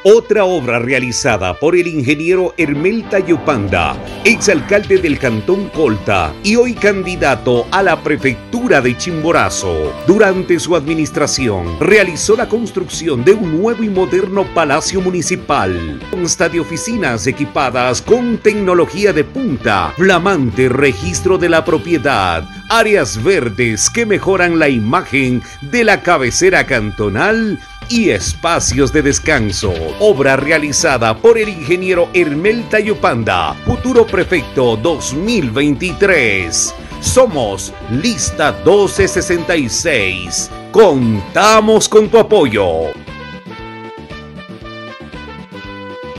Otra obra realizada por el ingeniero Hermel Tayopanda, exalcalde del Cantón Colta y hoy candidato a la prefectura de Chimborazo. Durante su administración, realizó la construcción de un nuevo y moderno palacio municipal. Consta de oficinas equipadas con tecnología de punta, flamante registro de la propiedad, áreas verdes que mejoran la imagen de la cabecera cantonal y espacios de descanso. Obra realizada por el ingeniero Hermel Tayopanda, futuro prefecto 2023. Somos Lista 1266. Contamos con tu apoyo.